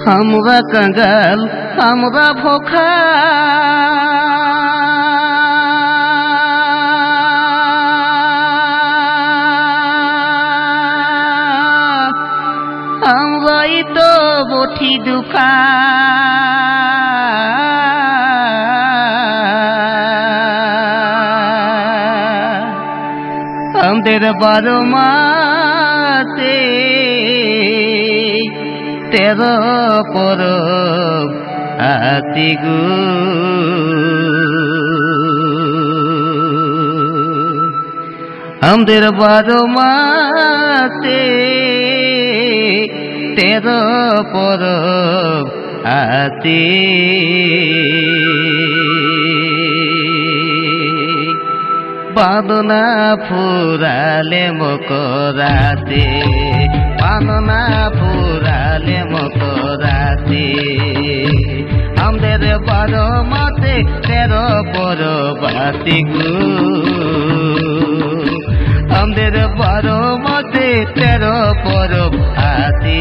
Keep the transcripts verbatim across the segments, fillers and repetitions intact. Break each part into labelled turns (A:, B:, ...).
A: আমরা কাঙ্গাল আমরা ভোখা আমরাই তো বঠি দুখা আমাদের বারো মাসে তেরো পরব আতি গো আমাদের বারো মাসে তেরো পরব আতি বাঁধনা ফুরালে মকরাতে বাঁধনা ফুরালে মকরাতে আমাদের বারো মাসে তেরো পরব আতি গো আমাদের বারো মাসে তেরো পরব আতি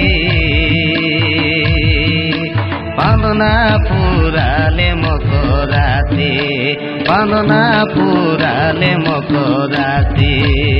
A: বাঁধনা ফুরালে মকরাতে বাঁধনা ফুরালে মকরাতে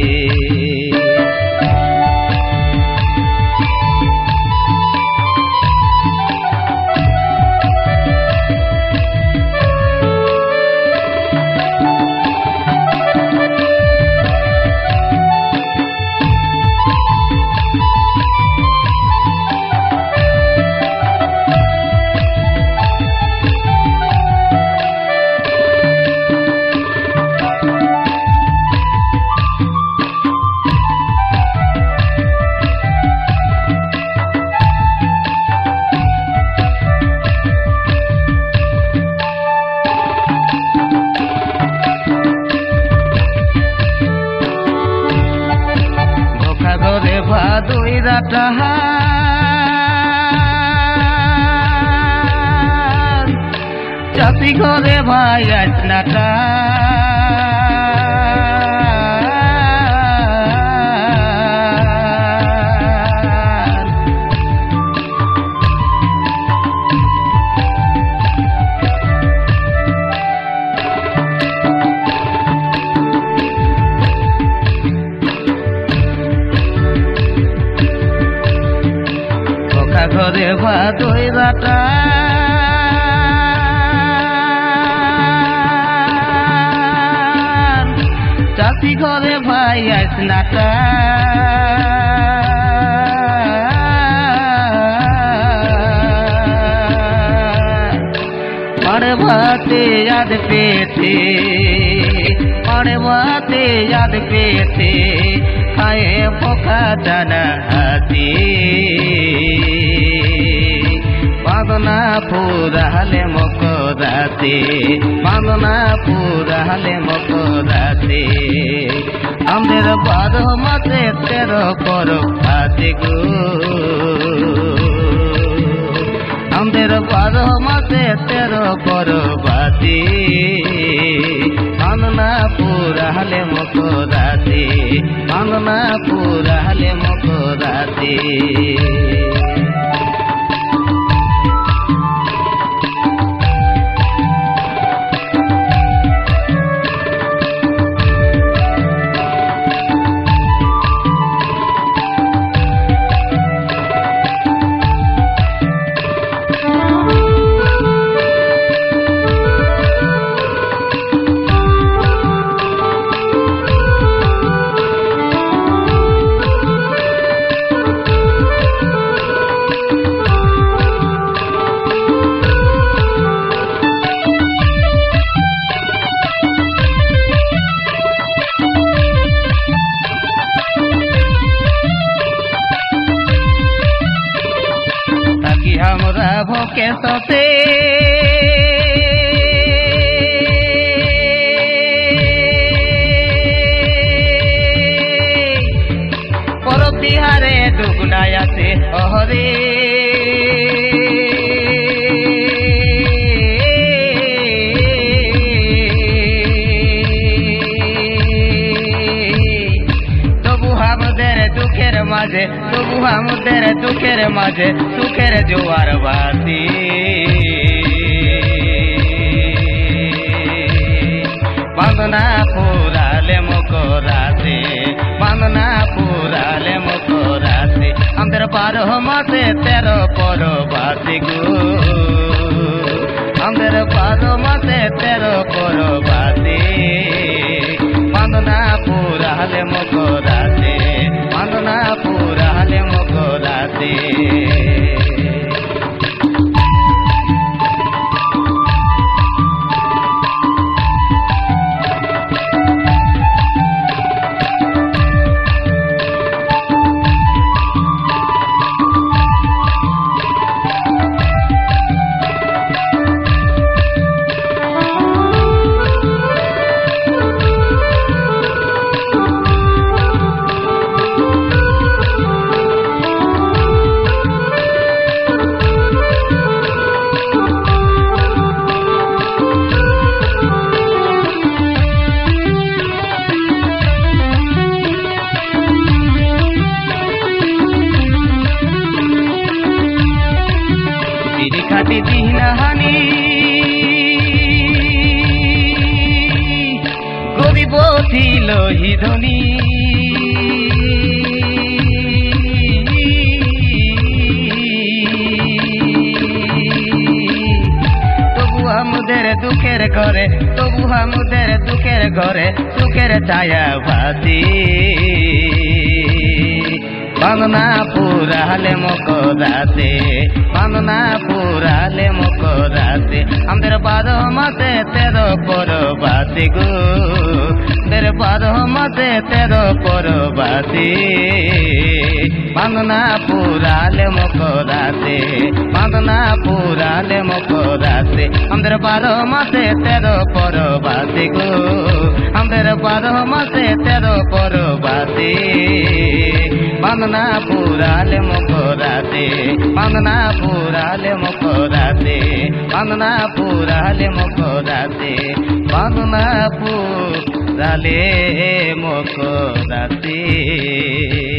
A: ভাদই রাতাহান চাষি ঘরে ভাই আসনাটা ঘরে ভাদই রাটা চাষি ঘরে ভাই আসনাটা পড়ে ভাতে याद पेटे पड़े भाते याद पेटे खाए पोखा दाना हाथी বাঁধনা ফুরালে মকরাতে বাঁধনা ফুরালে মকরাতে আমাদের বারো মাসে তেরো পরব আতি গো আমাদের বারো মাসে তেরো পরব আতি বাঁধনা ফুরালে মকরাতে বাঁধনা ফুরালে মকরাতে हमरा भोके सोते परब तिहारे दुगुनायाते अहरे तबु हमদের দুঃখের মাঝে মাঝে তবু আমাদের দুঃখের মাঝে সুখের জোয়ার বাতি বাঁধনা পুরালে মকরাতে বাঁধনা পুরালে মকরাতে আমাদের বারো মাসে তেরো পরবাতি গো আমাদের বারো মাসে তেরো পরবাতি বাঁধনা পুরালে মকরাতে বাঁধনা পুরালে মকরাতে খাটি দিনহানি গরিব ছিল হিধনি তবু আমাদের দুঃখের ঘরে তবু আমাদের দুঃখের ঘরে সুখের ছায়া ভাতি বাঁধনা পুরালে মকরাতে বাঁধনা পুরালে মকরাতে আমাদের বারো মাসে তেরো পরবাতি গো আমাদের বারো মাসে তেরো পরবাতি বাঁধনা পুরালে মকরাতে বাঁধনা পুরালে মকরাতে আমাদের বারো মাসে তেরো পরবাতি গো আমাদের বারো মাসে তেরো পরবাতি বাঁধনা পুরালে মকরাতে বাঁধনা পুরালে মকরাতে বাঁধনা পুরালে মকরাতে বাঁধনা পুরালে মকরাতে।